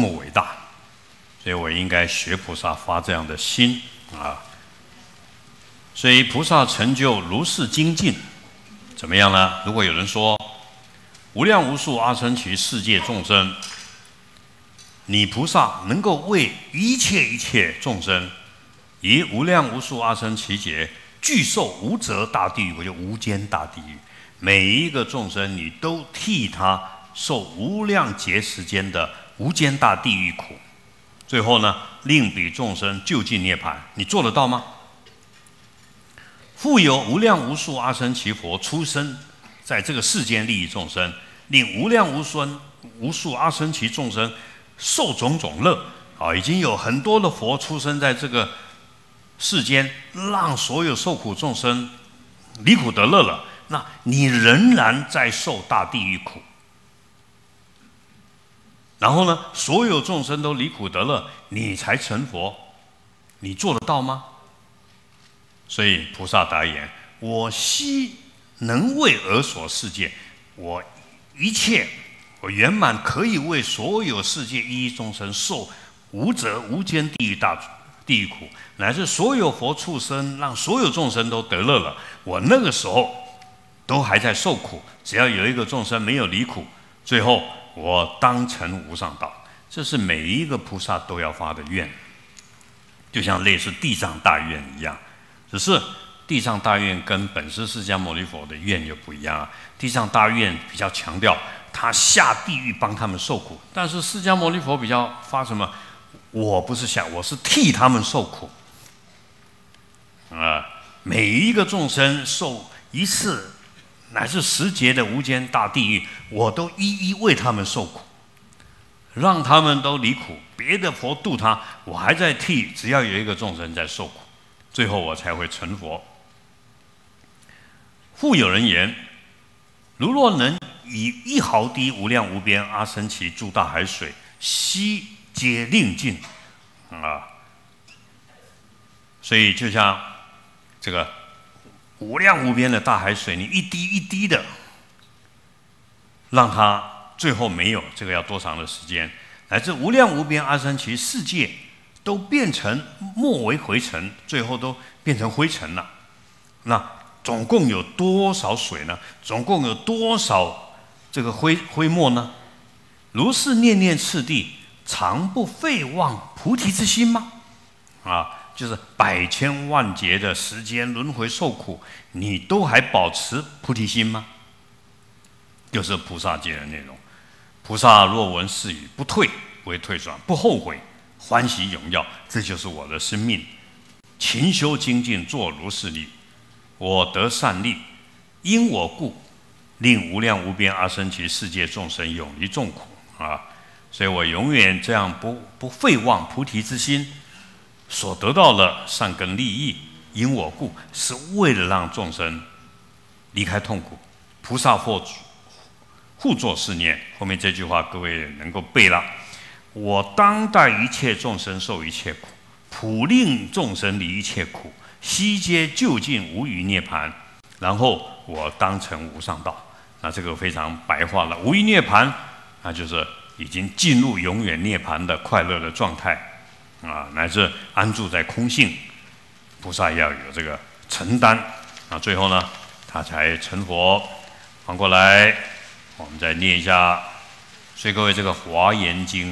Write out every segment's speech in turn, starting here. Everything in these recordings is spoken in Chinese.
么伟大，所以我应该学菩萨发这样的心啊。所以菩萨成就如是精进，怎么样呢？如果有人说无量无数阿僧祇世界众生，你菩萨能够为一切众生，以无量无数阿僧祇劫具受无择大地狱，我就无间大地狱，每一个众生你都替他受无量劫时间的无间大地狱苦，最后呢，令彼众生究竟涅槃，你做得到吗？复有无量无数阿僧祇佛出生在这个世间利益众生，令无量无数阿僧祇众生受种种乐啊！已经有很多的佛出生在这个世间，让所有受苦众生离苦得乐了。那你仍然在受大地狱苦，然后呢，所有众生都离苦得乐，你才成佛，你做得到吗？所以菩萨答言：我悉能为尔所世界，我圆满可以为所有世界一众生受无择无间地狱苦，乃至所有佛畜生，让所有众生都得乐了。我那个时候都还在受苦，只要有一个众生没有离苦，最后我当成无上道。这是每一个菩萨都要发的愿，就像类似地藏大愿一样。只是地藏大愿跟本师释迦牟尼佛的愿就不一样啊。地藏大愿比较强调他下地狱帮他们受苦，但是释迦牟尼佛比较发什么？我不是下，我是替他们受苦啊！每一个众生受一次乃至10劫的无间大地狱，我都一一为他们受苦，让他们都离苦。别的佛度他，我还在替，只要有一个众生在受苦，最后我才会成佛。复有人言：如若能以1毫滴无量无边阿僧祇诸大海水，悉皆令尽啊！所以就像这个无量无边的大海水，你一滴一滴的让它最后没有，这个要多长的时间？乃至无量无边阿僧祇世界都变成末为灰尘，最后都变成灰尘了。那总共有多少水呢？总共有多少这个灰沫呢？如是念念次第，常不废忘菩提之心吗？啊，就是百千万劫的时间轮回受苦，你都还保持菩提心吗？就是菩萨戒的内容。菩萨若闻是语，不退不会退转，不后悔，欢喜踊跃，这就是我的生命。勤修精进，做如是力，我得善利，因我故，令无量无边阿僧祇世界众生永离众苦啊！所以我永远这样不废忘菩提之心，所得到的善根利益，因我故，是为了让众生离开痛苦。菩萨互作是念，后面这句话各位能够背了。我当代一切众生受一切苦，普令众生离一切苦，悉皆究竟无余涅槃，然后我当成无上道。那这个非常白话了，无余涅槃，那就是已经进入永远涅槃的快乐的状态啊，乃至安住在空性。菩萨要有这个承担啊，最后呢，他才成佛。翻过来，我们再念一下。所以各位，这个《华严经》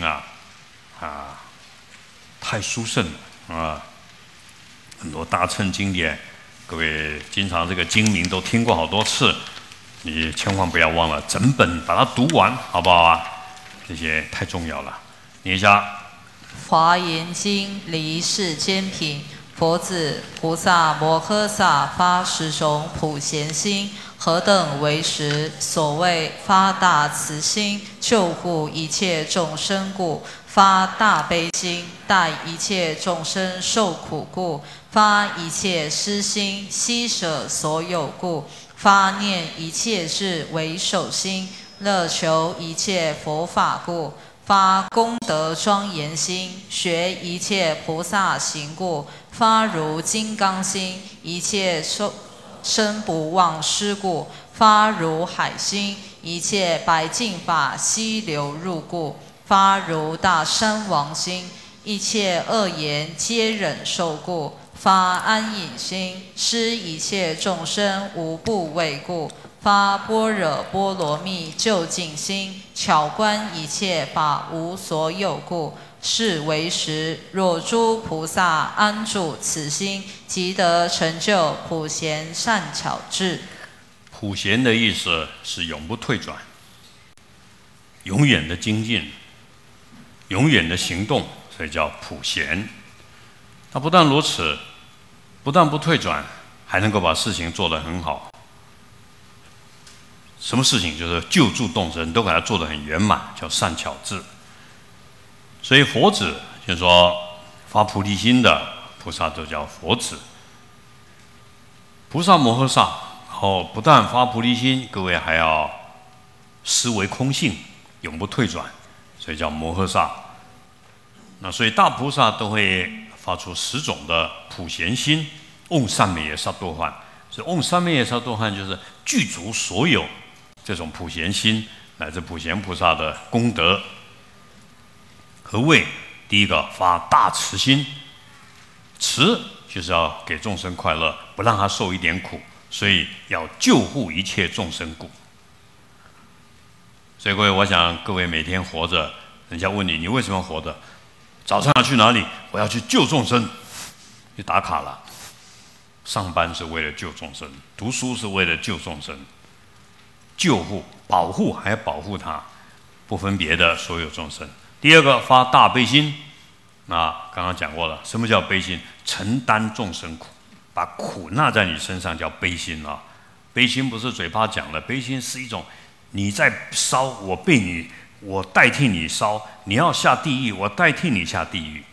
太殊胜了啊！很多大乘经典，各位经常这个经名都听过好多次，你千万不要忘了整本把它读完，好不好啊？这些太重要了。念一下 《华严经》离世间品，佛子菩萨摩诃萨发10种普贤心，何等为实？所谓发大慈心，救护一切众生故；发大悲心，待一切众生受苦故；发一切施心，悉舍所有故；发念一切智为首心，乐求一切佛法故；发功德庄严心，学一切菩萨行故；发如金刚心，一切生不忘失故；发如海心，一切白净法悉流入故； 发如大山王心，一切恶言皆忍受故，发安隐心，施一切众生无不为故，发般若波罗蜜究竟心，巧观一切法无所有故。是为实，若诸菩萨安住此心，即得成就普贤善巧智。 普贤的意思是永不退转，永远的精进，永远的行动，所以叫普贤。他不但如此，不但不退转，还能够把事情做得很好。什么事情？就是救助众生，都给他做得很圆满，叫善巧智。所以佛子就是说发菩提心的菩萨都叫佛子。菩萨摩诃萨，不但发菩提心，各位还要思维空性，永不退转，所以叫摩诃萨。那所以大菩萨都会发出10种的普贤心，嗡三昧耶萨埵汉。所以嗡三昧耶萨埵汉就是具足所有这种普贤心乃至普贤菩萨的功德。何谓？第一个发大慈心，慈就是要给众生快乐，不让他受一点苦，所以要救护一切众生故。所以各位，我想各位每天活着，人家问你，你为什么活着？早上要去哪里？我要去救众生，去打卡了。上班是为了救众生，读书是为了救众生，救护、保护还要保护他，不分别的所有众生。第二个发大悲心，那刚刚讲过了，什么叫悲心？承担众生苦，把苦纳在你身上叫悲心啊。悲心不是嘴巴讲的，悲心是一种你在烧，我代替你烧，你要下地狱，我代替你下地狱。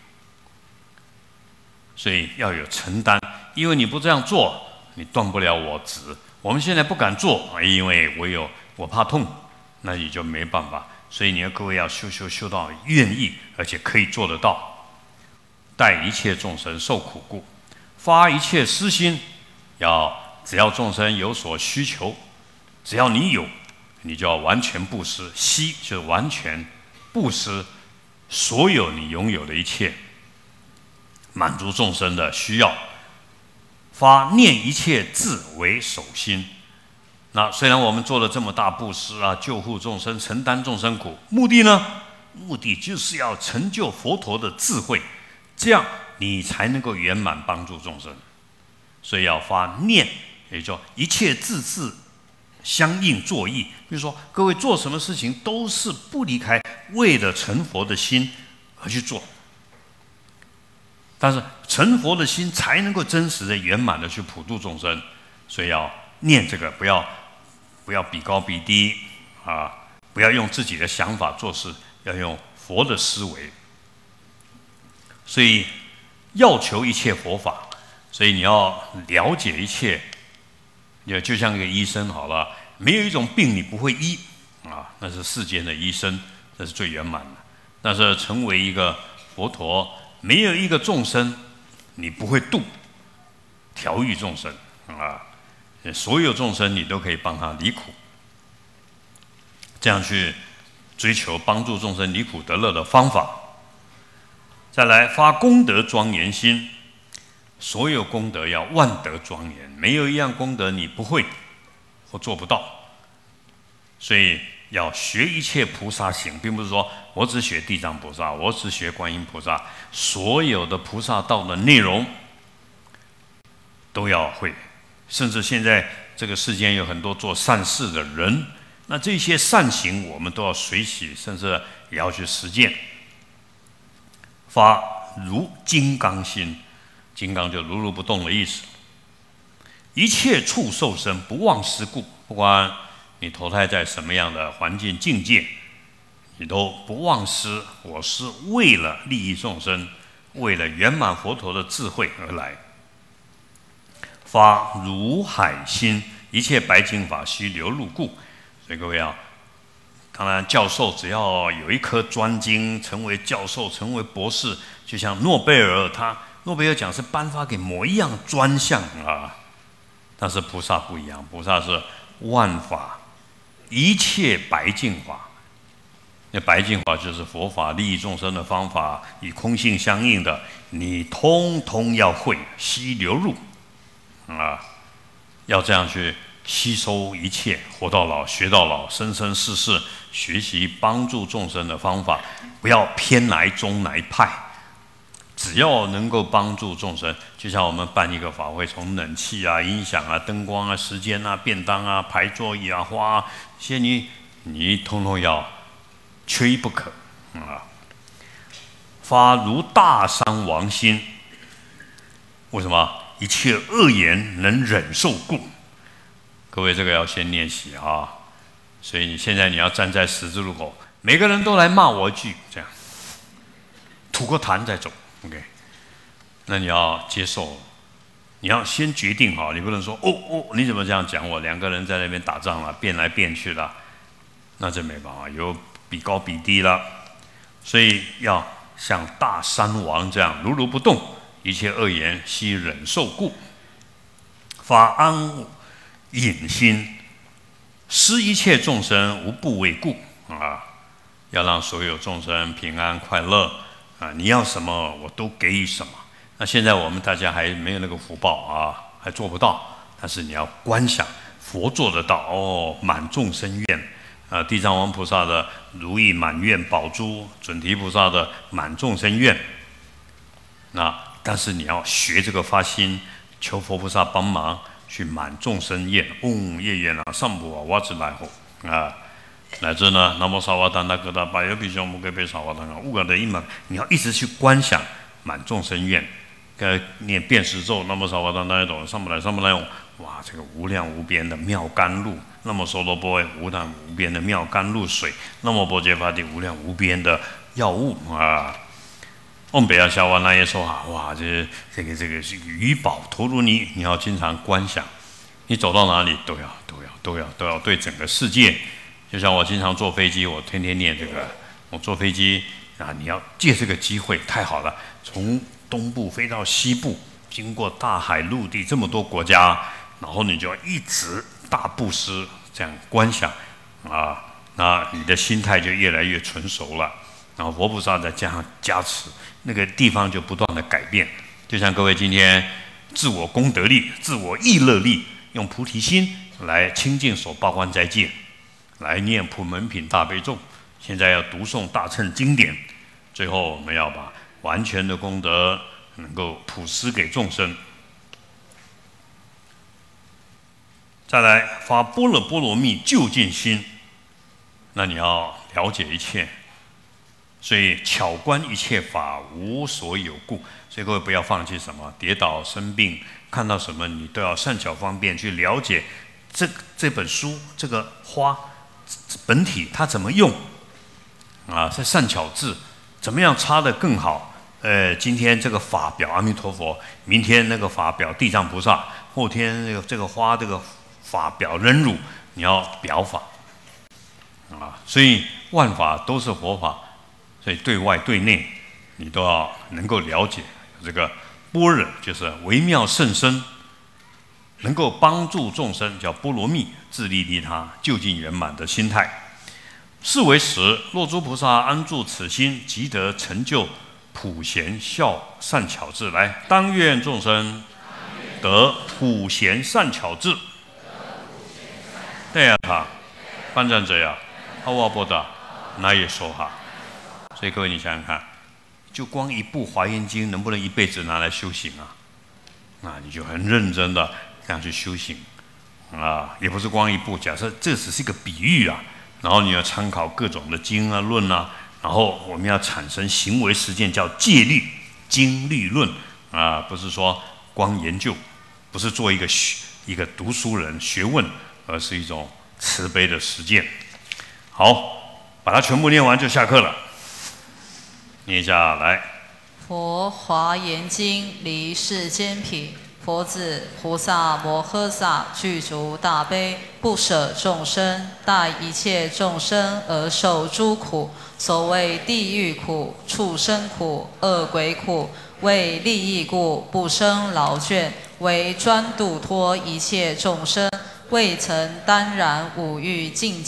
所以要有承担，因为你不这样做，你断不了我执。我们现在不敢做，因为我怕痛，那你就没办法。所以各位要修到愿意，而且可以做得到，待一切众生受苦故，发一切施心，只要众生有所需求，只要你有，你就要完全布施。施就是完全布施所有你拥有的一切，满足众生的需要。发念一切智为首心。那虽然我们做了这么大布施啊，救护众生，承担众生苦，目的呢？目的就是要成就佛陀的智慧，这样你才能够圆满帮助众生。所以要发念，也就一切智相应作意。比如说，各位做什么事情都是不离开为了成佛的心而去做，但是成佛的心才能够真实的圆满的去普度众生，所以要念这个，不要比高比低啊，不要用自己的想法做事，要用佛的思维。所以要求一切佛法，所以你要了解一切。就像一个医生好了，没有一种病你不会医啊，那是世间的医生，那是最圆满的。但是成为一个佛陀，没有一个众生你不会度，调御众生啊。所有众生你都可以帮他离苦，这样去追求帮助众生离苦得乐的方法。再来发功德庄严心，所有功德要万德庄严，没有一样功德你不会或做不到。所以要学一切菩萨行，并不是说我只学地藏菩萨，我只学观音菩萨，所有的菩萨道的内容都要会。甚至现在这个世间有很多做善事的人，那这些善行我们都要随喜，甚至也要去实践。发如金刚心，金刚就如如不动的意思。一切处受生不忘施故，不管你投胎在什么样的环境境界，你都不忘施。我是为了利益众生，为了圆满佛陀的智慧而来。发如海心，一切白净法悉流入故。所以各位啊，当然教授只要有一颗专精，成为教授，成为博士，就像诺贝尔，诺贝尔奖是颁发给某一样专项啊。但是菩萨不一样，菩萨是万法，一切白净法， 那白净法就是佛法利益众生的方法，与空性相应的，你通通要会，悉流入，要这样去吸收一切，活到老学到老，生生世世学习帮助众生的方法，不要偏来中来派。只要能够帮助众生，就像我们办一个法会，从冷气啊、音响啊、灯光啊、时间啊、便当啊、排座椅啊、花啊，这些你通通要缺一不可发如大山王心，为什么？一切恶言能忍受故。各位，这个要先练习啊！所以你现在要站在十字路口，每个人都来骂我一句，这样吐个痰再走。OK， 那你要接受，你要先决定好，你不能说你怎么这样讲我？两个人在那边打仗了，变来变去了，那这没办法，有比高比低了。所以要像大山王这样如如不动，一切恶言悉忍受故，发安隐心，施一切众生无不为故要让所有众生平安快乐。你要什么我都给予什么。那现在我们大家还没有那个福报还做不到，但是你要观想佛做得到满众生愿地藏王菩萨的如意满愿宝珠，准提菩萨的满众生愿。但是你要学这个发心，求佛菩萨帮忙去满众生愿。业愿上普瓦子来后乃至呢，南无萨瓦达那格达巴尤比丘摩诃贝萨瓦达乌嘎的一满，你要一直去观想满众生愿，念遍十咒，南无萨瓦达那一种上不来用，哇，这个无量无边的妙甘露，那么娑罗波无量无边的妙甘露水，那么波揭法地无量无边的药物唵贝亚夏瓦那耶说哇，这个是余宝陀罗尼，你要经常观想，你走到哪里都要对整个世界。就像我经常坐飞机，我天天念这个。我坐飞机你要借这个机会，太好了，从东部飞到西部，经过大海陆地这么多国家，然后你就要一直大布施，这样观想那你的心态就越来越纯熟了。然后佛菩萨再加上加持，那个地方就不断的改变。就像各位今天自我功德力、自我意乐力，用菩提心来亲近守八关斋戒，来念普门品大悲咒，现在要读诵大乘经典，最后我们要把完全的功德能够普施给众生。再来发般若波罗蜜究竟心，那你要了解一切，所以巧观一切法无所有故。所以各位不要放弃什么，跌倒生病看到什么你都要善巧方便去了解这本书这个花本体它怎么用在善巧智怎么样插得更好。今天这个法表阿弥陀佛，明天那个法表地藏菩萨，后天这个花这个法表忍辱，你要表法所以万法都是佛法，所以对外对内你都要能够了解这个般若，就是微妙甚深，能够帮助众生，叫波罗蜜，自利利他，究竟圆满的心态。是为实，若诸菩萨安住此心，即得成就普贤孝善巧智。来，当愿众生得普贤善巧智。对呀，他班赞者呀，阿瓦波达，那也说哈。所以各位，你想想看，就光一部《华严经》，能不能一辈子拿来修行你就很认真的这样去修行也不是光一部。假设这只是一个比喻然后你要参考各种的经论然后我们要产生行为实践，叫戒律经律论不是说光研究，不是做一个读书人学问，而是一种慈悲的实践。好，把它全部念完就下课了。念一下来。 佛华严经离世间品，佛子菩萨摩诃萨具足大悲，不舍众生，待一切众生而受诸苦。所谓地狱苦、畜生苦、恶鬼苦，为利益故，不生劳倦，为专度脱一切众生，未曾当然五欲境界，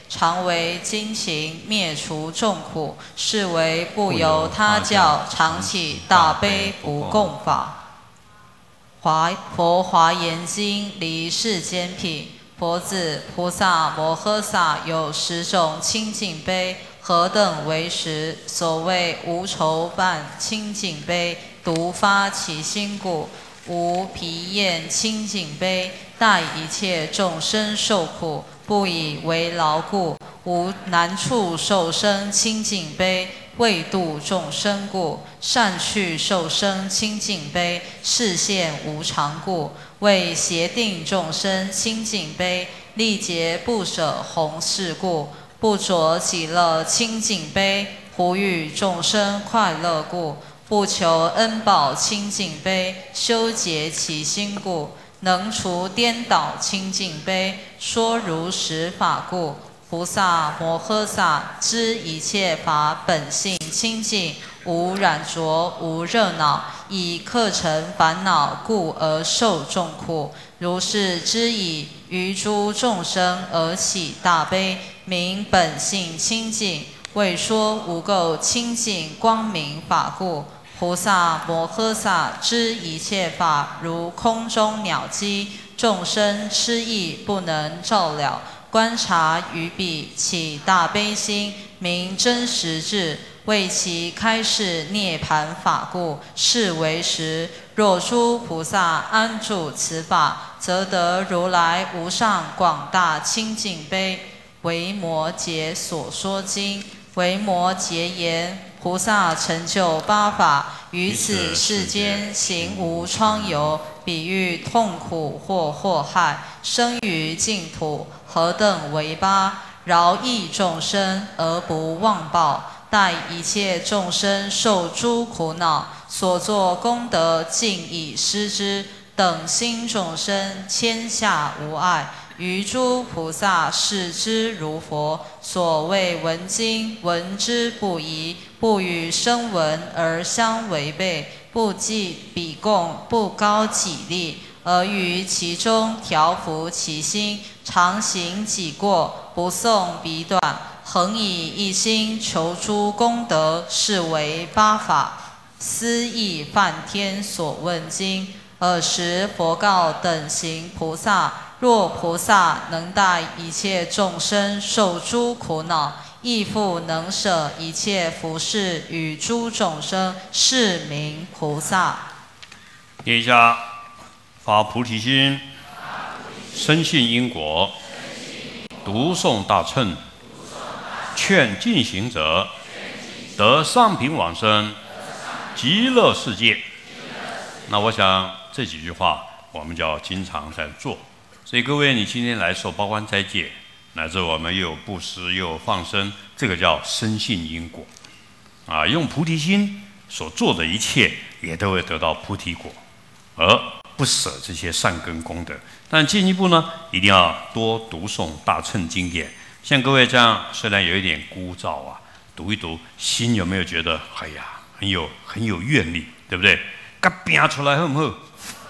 常为精勤，灭除众苦，是为不由他教，常起大悲不共法。佛华严经离世间品，佛子菩萨摩诃萨有10种清净悲，何等为10？所谓无愁伴清净悲，独发其心故；无疲厌清净悲，待一切众生受苦，不以为劳故；无难处受生清净悲，为度众生故；善趣受生清净悲，示现无常故；为协定众生清净悲，历劫不舍弘誓故；不着己乐清净悲，呼吁众生快乐故；不求恩报清净悲，修结其心故；能除颠倒清净悲，说如实法故。菩萨摩诃萨知一切法本性清净，无染浊，无热恼，以客尘烦恼故而受众苦。如是知以于诸众生而起大悲，名本性清净，为说无垢清净光明法故。菩萨摩诃萨知一切法如空中鸟迹，众生痴意不能照了，观察于彼，起大悲心，名真实智，为其开示涅盘法故，是为实。若诸菩萨安住此法，则得如来无上广大清净悲。维摩诘所说经，维摩诘言：菩萨成就8法，于此世间行无疮疣，比喻痛苦或祸害，生于净土，何等为8？饶益众生而不忘报，待一切众生受诸苦恼，所作功德尽以施之，等心众生天下无碍。于诸菩萨视之如佛，所谓闻经，闻之不疑，不与声闻而相违背，不计比共，不高己力，而于其中调伏其心，常行己过，不诵彼短，恒以一心求诸功德，是为8法。斯亦梵天所问经。尔时佛告等行菩萨：若菩萨能带一切众生受诸苦恼，亦复能舍一切福事与诸众生，是名菩萨。 念一下：发菩提心，深信因果，读诵大乘，劝进行者，得上品往生，极乐世界。那我想这几句话我们就要经常在做。所以各位，你今天来受包观斋戒，乃至我们又有布施又有放生，这个叫深信因果啊，用菩提心所做的一切也都会得到菩提果，而不舍这些善根功德。但进一步呢，一定要多读诵大乘经典。像各位这样，虽然有一点枯燥啊，读一读，心有没有觉得哎呀，很有愿力，对不对？给拼出来好不好？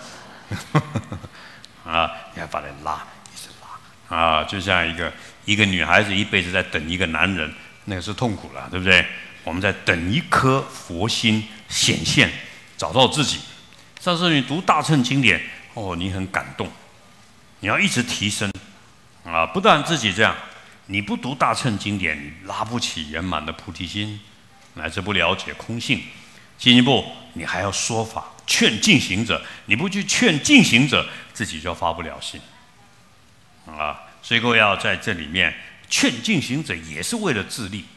啊，你要把它拉，一直拉啊，就像一个女孩子一辈子在等一个男人，那个是痛苦了，对不对？我们在等一颗佛心显现，找到自己。上次你读大乘经典，哦，你很感动，你要一直提升啊！不但自己这样，你不读大乘经典，你拉不起圆满的菩提心，乃至不了解空性。进一步，你还要说法劝进行者，你不去劝进行者，自己就发不了心啊！所以各位要在这里面劝进行者，也是为了自利。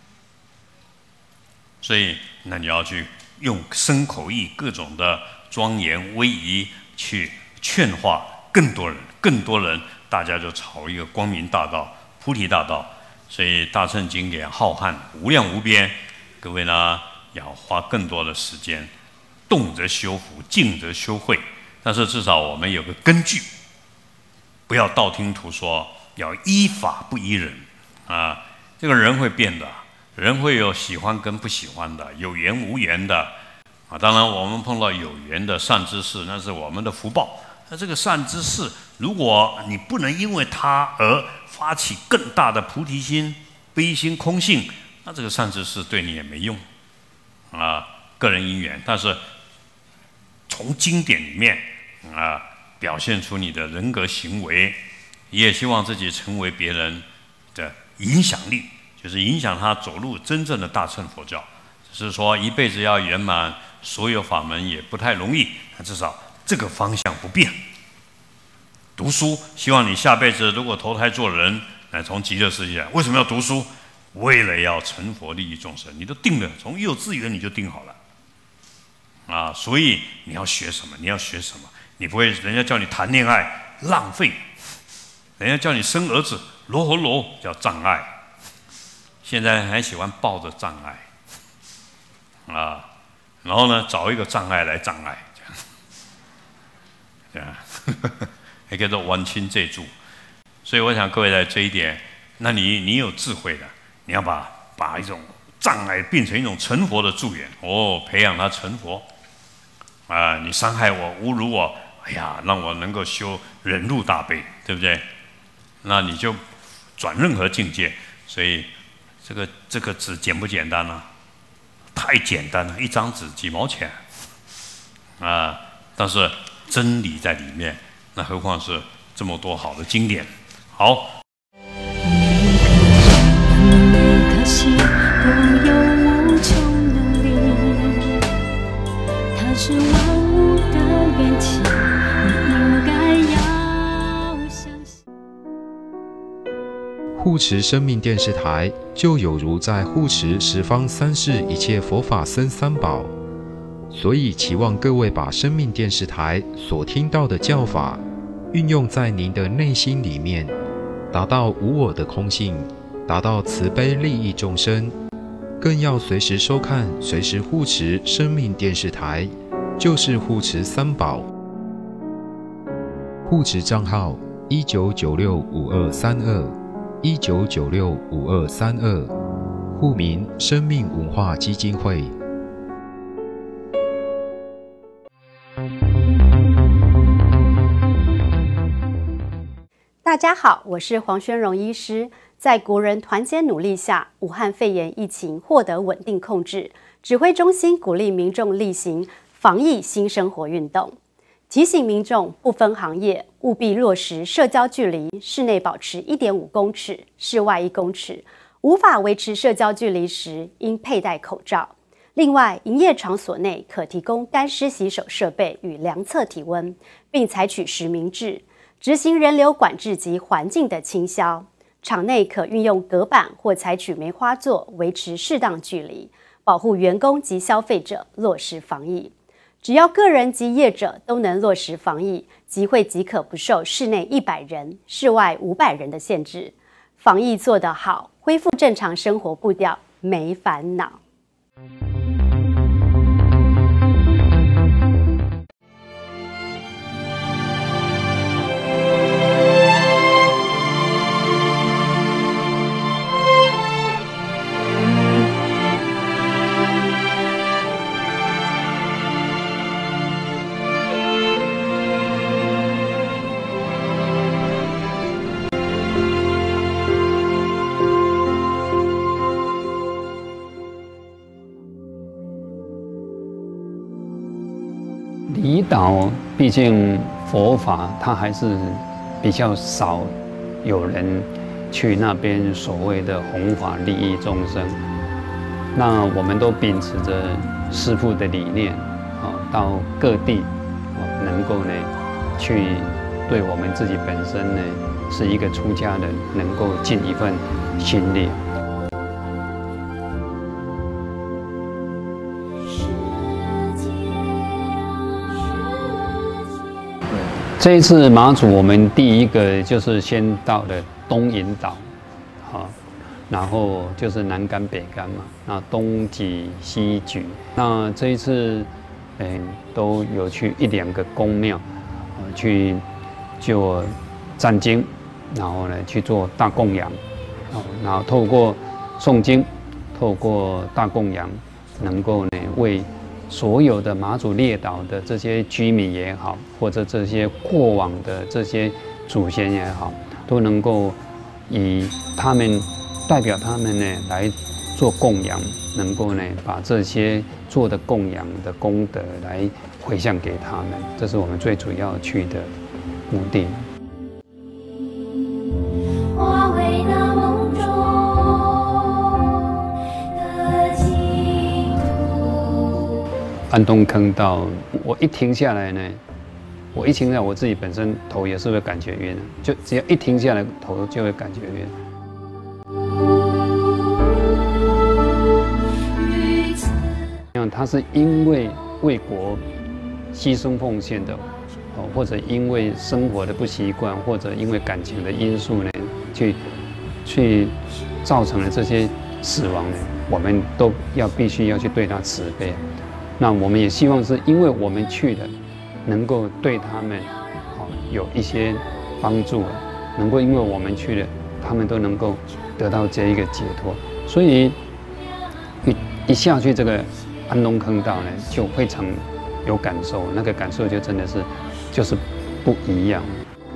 所以，那你要去用身口意各种的庄严威仪去劝化更多人，大家就朝一个光明大道、菩提大道。所以大乘经典浩瀚无量无边，各位呢要花更多的时间，动则修福，静则修慧。但是至少我们有个根据，不要道听途说，要依法不依人啊！这个人会变的，人会有喜欢跟不喜欢的，有缘无缘的啊。当然，我们碰到有缘的善知识，那是我们的福报。 那这个善知识，如果你不能因为他而发起更大的菩提心、悲心、空性，那这个善知识对你也没用啊。个人因缘，但是从经典里面啊表现出你的人格行为，也希望自己成为别人的影响力，就是影响他走入真正的大乘佛教。只是说一辈子要圆满所有法门也不太容易，但至少这个方向不变。读书，希望你下辈子如果投胎做人，来从极乐世界来，为什么要读书？为了要成佛利益众生，你都定了，从幼稚园你就定好了。啊，所以你要学什么？你要学什么？你不会，人家叫你谈恋爱浪费，人家叫你生儿子罗喉罗叫障碍。现在还喜欢抱着障碍，啊，然后呢，找一个障碍来障碍，这样，还叫做玩亲这注。所以我想各位在这一点，那你有智慧的，你要把一种障碍变成一种成佛的助缘，培养他成佛。啊，你伤害我、侮辱我，哎呀，让我能够修忍辱大悲，对不对？那你就转任何境界。所以这个纸简不简单啊？太简单了，一张纸几毛钱啊！但是真理在里面，那何况是这么多好的经典。好。 每颗心都有无穷能力，它是万物的缘起，你应该要相信。 护持生命电视台，就有如在护持十方三世一切佛法僧三宝，所以期望各位把生命电视台所听到的教法，运用在您的内心里面，达到无我的空性，达到慈悲利益众生，更要随时收看、随时护持生命电视台，就是护持三宝。护持账号19965232，19965232，户名生命文化基金会。 大家好，我是黄宣荣医师。在国人团结努力下，武汉肺炎疫情获得稳定控制。指挥中心鼓励民众力行防疫新生活运动，提醒民众不分行业务必落实社交距离，室内保持1.5公尺，室外1公尺。无法维持社交距离时，应佩戴口罩。另外，营业场所内可提供干湿洗手设备与量测体温，并采取实名制。执行人流管制及环境的清消，场内可运用隔板或采取梅花座维持适当距离，保护员工及消费者，落实防疫。只要个人及业者都能落实防疫，集会即可不受室内100人、室外500人的限制。防疫做得好，恢复正常生活步调，没烦恼。 离岛毕竟佛法它还是比较少有人去那边所谓的弘法利益众生。那我们都秉持着师父的理念，到各地能够呢去对我们自己本身呢是一个出家人，能够尽一份心力。这一次马祖，我们第一个就是先到了东引岛，然后就是南竿北竿嘛，那东莒西莒。那这一次，都有去1、2个宫庙，去就占经，然后呢去做大供养，然后透过诵经，透过大供养，能够呢为所有的马祖列岛的这些居民也好，或者这些过往的这些祖先也好，都能够以他们代表他们呢来做供养，能够呢把这些做的供养的功德来回向给他们，这是我们最主要去的目的。安东坑道，我一停下来呢，我自己本身头也是会感觉晕，就只要一停下来，头就会感觉晕。他是因为为国牺牲奉献的，或者因为生活的不习惯，或者因为感情的因素呢，去造成了这些死亡呢，我们都必须要去对他慈悲。那我们也希望是因为我们去了，能够对他们有一些帮助，能够因为我们去了，他们都能够得到这一个解脱。所以一下去这个安东坑道呢，就非常有感受，那个感受就真的是就是不一样。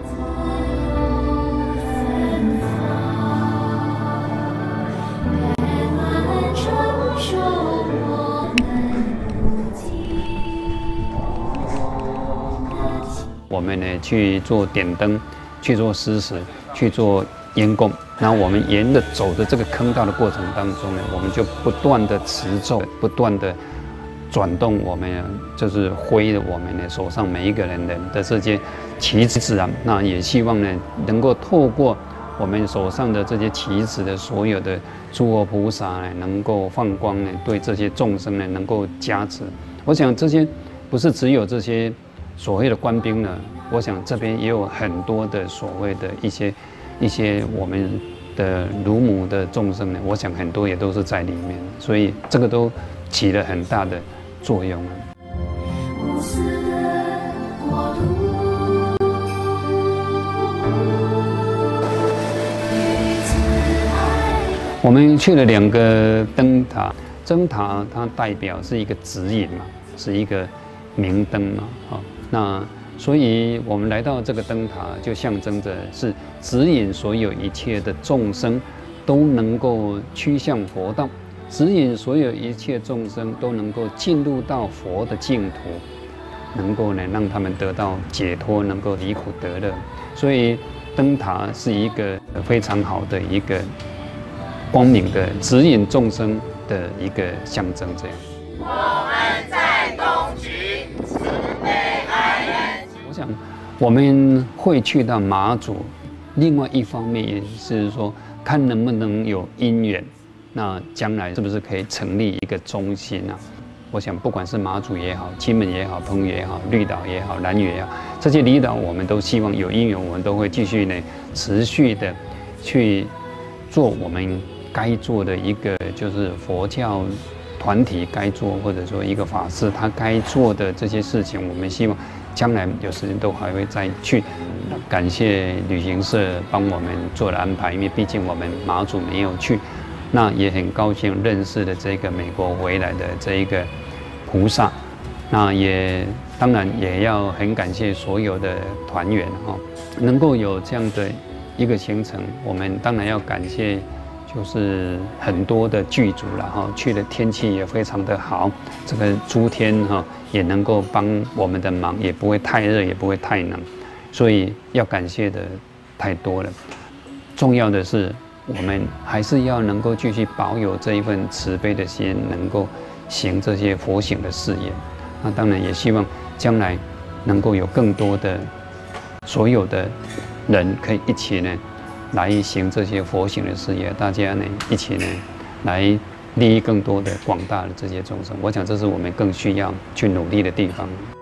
我们呢去做点灯，去做施食，去做烟供。然后我们沿着走的这个坑道的过程当中呢，我们就不断的持咒，不断的转动我们就是挥的我们的手上每一个人的这些旗子啊。那也希望呢能够透过我们手上的这些旗子的所有的诸佛菩萨呢，能够放光呢，对这些众生呢能够加持。我想这些不是只有这些所谓的官兵呢，我想这边也有很多的所谓的一些我们的乳母的众生呢，我想很多也都是在里面，所以这个都起了很大的作用。我们去了2个灯塔，灯塔它代表是一个指引嘛，是一个明灯嘛，那所以我们来到这个灯塔，就象征着是指引所有一切的众生都能够趋向佛道，指引所有一切众生都能够进入到佛的净土，能够呢让他们得到解脱，能够离苦得乐。所以灯塔是一个非常好的一个光明的指引众生的一个象征。这样，我们在东莒慈悲爱人。我想我们会去到马祖，另外一方面也是说，看能不能有因缘，那将来是不是可以成立一个中心啊？我想不管是马祖也好，金门也好，澎湖也好，绿岛也好，兰屿也好，这些离岛我们都希望有因缘，我们都会继续呢持续的去做我们该做的一个，就是佛教团体该做，或者说一个法师他该做的这些事情，我们希望将来有时间都还会再去。感谢旅行社帮我们做了安排，因为毕竟我们马祖没有去，那也很高兴认识了这个美国回来的这一个菩萨，那也当然也要很感谢所有的团员能够有这样的一个行程，我们当然要感谢。就是很多的剧组了去的天气也非常的好，这个诸天也能够帮我们的忙，也不会太热，也不会太冷，所以要感谢的太多了。重要的是，我们还是要能够继续保有这一份慈悲的心，能够行这些佛行的事业。那当然也希望将来能够有更多的所有的人可以一起呢。来行这些佛行的事业，大家呢一起呢来利益更多的广大的这些众生，我想这是我们更需要去努力的地方。